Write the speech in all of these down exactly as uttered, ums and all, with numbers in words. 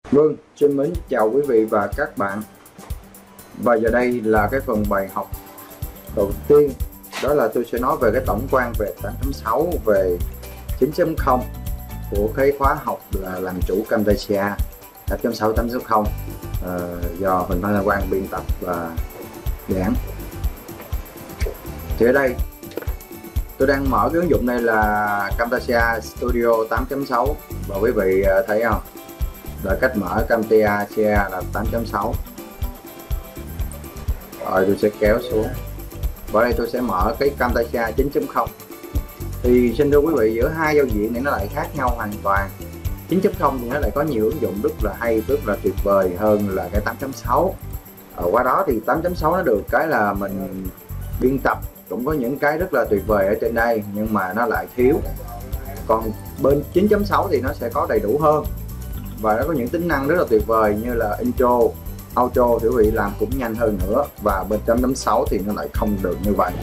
Vâng, xin mến chào quý vị và các bạn. Và giờ đây là cái phần bài học đầu tiên. Đó là tôi sẽ nói về cái tổng quan về tám chấm sáu, về chín chấm không của cái khóa học là làm chủ Camtasia tám chấm sáu tám chấm không uh, do Huỳnh Phan Quang biên tập và giảng. Thì ở đây tôi đang mở cái ứng dụng này là Camtasia Studio tám chấm sáu và quý vị thấy không? Là cách mở Camtasia là tám chấm sáu. Rồi tôi sẽ kéo xuống. Và đây tôi sẽ mở cái Camtasia chín chấm không. Thì xin thưa quý vị, giữa hai giao diện này nó lại khác nhau hoàn toàn. chín chấm không thì nó lại có nhiều ứng dụng rất là hay, rất là tuyệt vời hơn là cái tám chấm sáu. Ở qua đó thì tám chấm sáu nó được cái là mình biên tập cũng có những cái rất là tuyệt vời ở trên đây, nhưng mà nó lại thiếu. Còn bên chín chấm sáu thì nó sẽ có đầy đủ hơn và nó có những tính năng rất là tuyệt vời như là intro, outro thì quý vị làm cũng nhanh hơn nữa. Và bên tám chấm sáu thì nó lại không được như vậy.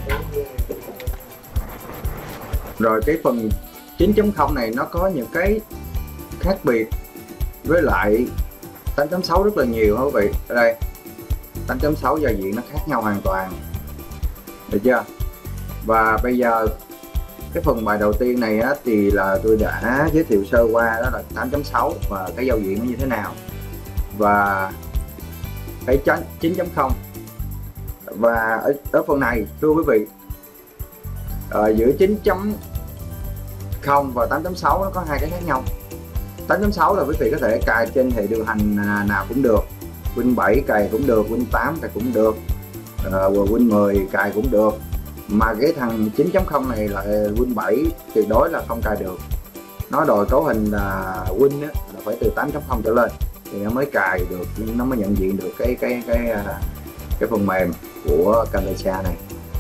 Rồi cái phần chín chấm không này nó có những cái khác biệt với lại tám chấm sáu rất là nhiều quý vị. Ở đây tám chấm sáu giao diện nó khác nhau hoàn toàn, được chưa? Và bây giờ cái phần bài đầu tiên này á, thì là tôi đã giới thiệu sơ qua đó là tám chấm sáu và cái giao diện nó như thế nào, và cái chín chấm không. Và ở, ở phần này thưa quý vị, ở giữa chín chấm không và tám chấm sáu nó có hai cái khác nhau. tám chấm sáu là quý vị có thể cài trên hệ điều hành nào cũng được, Win bảy cài cũng được, Win tám cài cũng được, uh, Win mười cài cũng được. Mà cái thằng chín chấm không này là Win bảy tuyệt đối là không cài được. Nó đòi cấu hình là Win á, là phải từ tám chấm không trở lên thì nó mới cài được, nó mới nhận diện được cái cái cái cái phần mềm của Camtasia này.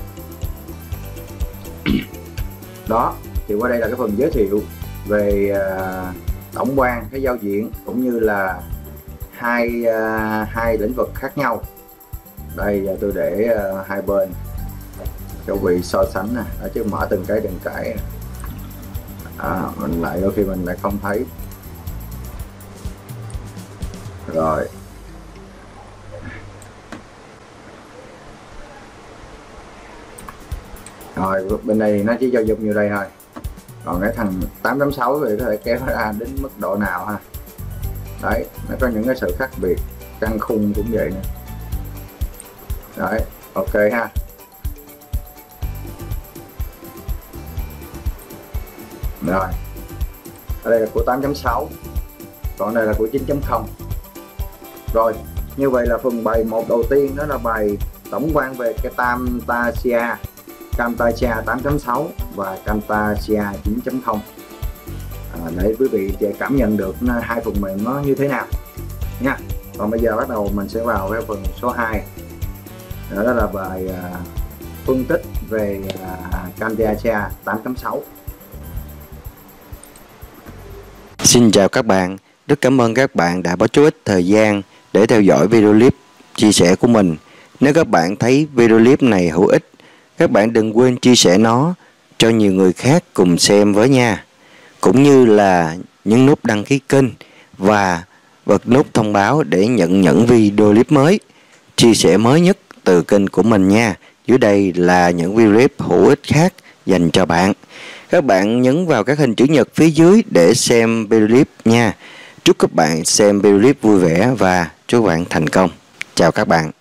Đó, thì qua đây là cái phần giới thiệu về uh, tổng quan cái giao diện cũng như là hai uh, hai lĩnh vực khác nhau. Đây tôi để uh, hai bên cho quý vị so sánh nè, chứ mở từng cái từng cái à, mình lại đôi khi mình lại không thấy. Rồi rồi bên đây nó chỉ cho dùng như đây thôi. Còn cái thằng tám chấm sáu thì có thể kéo ra đến mức độ nào ha. Đấy, nó có những cái sự khác biệt, căn khung cũng vậy nè. Đấy, ok ha. Rồi, ở đây là của tám chấm sáu, còn đây là của chín chấm không. Rồi, như vậy là phần bài một đầu tiên đó là bài tổng quan về cái Camtasia Camtasia tám chấm sáu và Camtasia chín chấm không, à, để quý vị cảm nhận được hai phần mềm nó như thế nào nha. Còn bây giờ bắt đầu mình sẽ vào cái phần số hai, đó là bài uh, phân tích về uh, Camtasia tám chấm sáu. Xin chào các bạn, rất cảm ơn các bạn đã bỏ chút ít thời gian để theo dõi video clip chia sẻ của mình. Nếu các bạn thấy video clip này hữu ích, các bạn đừng quên chia sẻ nó cho nhiều người khác cùng xem với nha. Cũng như là nhấn nút đăng ký kênh và bật nút thông báo để nhận những video clip mới, chia sẻ mới nhất từ kênh của mình nha. Dưới đây là những video clip hữu ích khác dành cho bạn. Các bạn nhấn vào các hình chữ nhật phía dưới để xem video clip nha. Chúc các bạn xem video clip vui vẻ và chúc bạn thành công. Chào các bạn.